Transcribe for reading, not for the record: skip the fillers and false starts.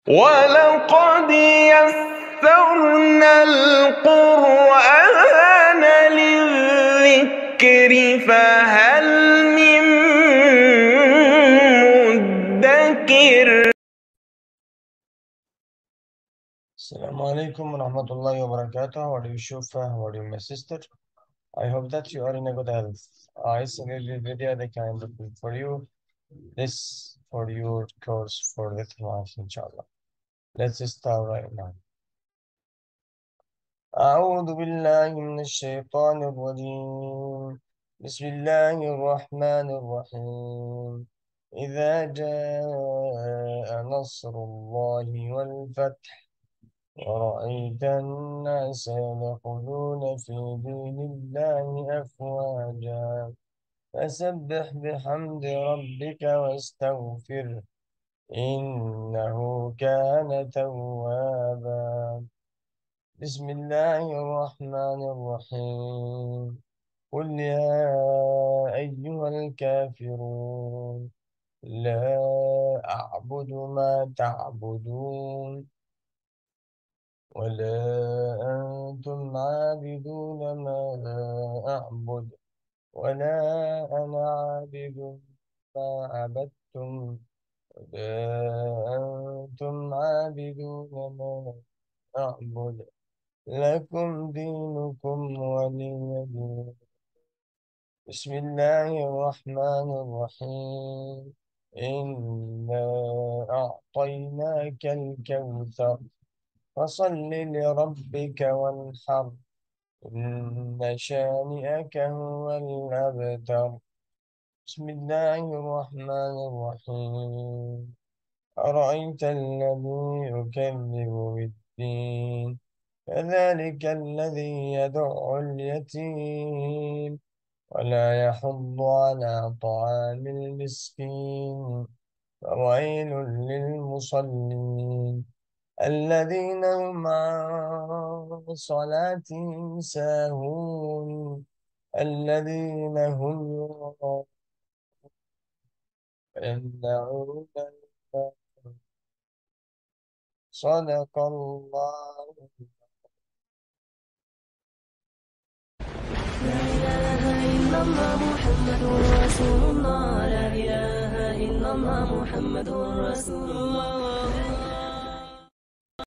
ولقد يسرنا القرآن للذكر فهل من مدكر. Assalamu alaikum warahmatullahi wabarakatuh. How are you, Shufa? How are you, my sister? I hope that you are in a good health. I sent this video that I'm looking for you. This for your course for the class, inshallah. Let's start right now. أعوذ بالله من الشيطان الرجيم. بسم الله الرحمن الرحيم. إذا جاء نصر الله والفتح ورأيت الناس يدخلون في دين الله أفواجا فسبح بحمد ربك واستغفره إنه كان توابا. بسم الله الرحمن الرحيم. قل يا أيها الكافرون لا أعبد ما تعبدون ولا أنتم عابدون ما أعبد ولا أنا عابد ما عبدتم ولا أنتم عابدون ما أعبد لكم دينكم ولي دين. بسم الله الرحمن الرحيم. إنا أعطيناك الكوثر فصل لربك وانحر إن شانئك هو الأبتر. بسم الله الرحمن الرحيم. أرأيت الذي يكذب بالدين فذلك الذي يدع اليتيم ولا يحض على طعام المسكين فويل للمصلين الذين هم عن صلاتهم ساهون الذين هم يمنعون صدق الله. لا إله إلا الله محمد رسول الله. لا إله إلا الله محمد رسول الله.